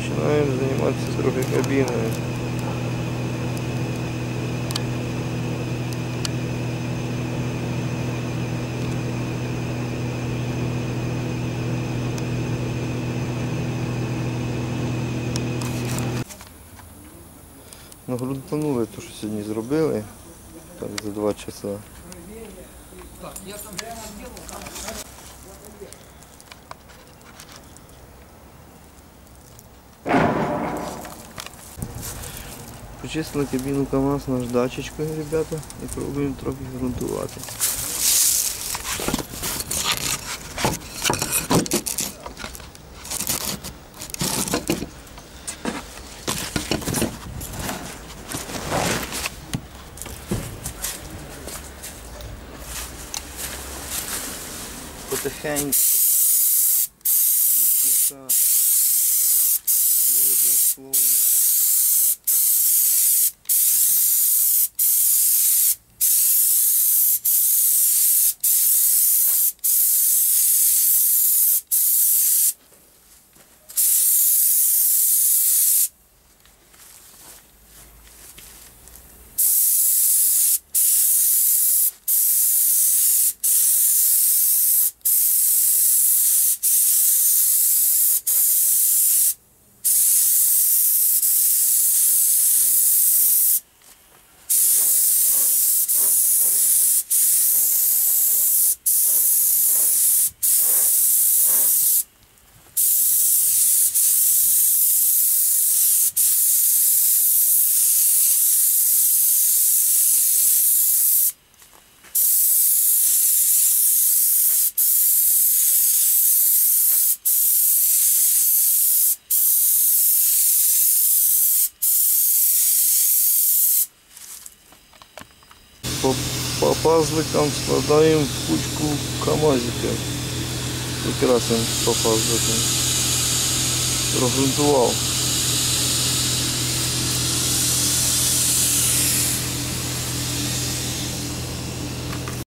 Починаємо займатися трохи кабіною. Нагрунтанули те, що сьогодні зробили. Так, за 2 часа. Почистили кабіну КАМАЗ наждачечкою, ребята, і пробуємо трохи ґрунтувати. Потихеньку слой за слоєм. По пазликам складаємо в кучку КАМАЗиків. Викрасимо по пазликам. Прогрунтував.